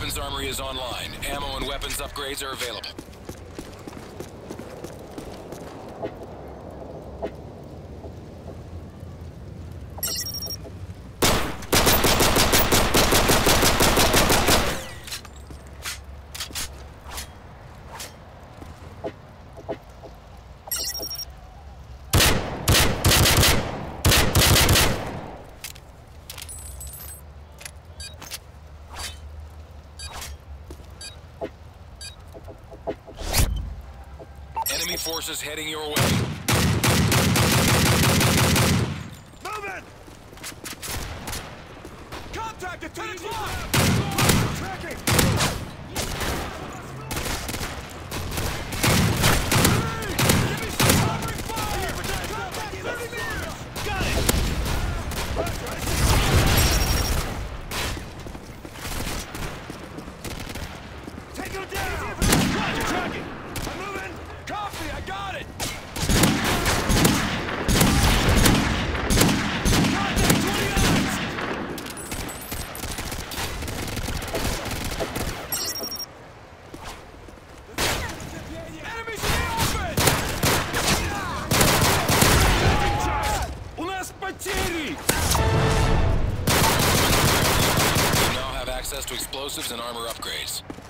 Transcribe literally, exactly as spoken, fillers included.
weapons armory is online. Ammo and weapons upgrades are available. Enemy forces heading your way. Moving! Contact at ten o'clock! Tracking! Give me some covering fire! Contact thirty meters! Got it! Take him down! Roger, tracking! I'm moving! Copy, I got it! Contact twenty yards! Enemies in the open! У нас потери! You now have access to explosives and armor upgrades.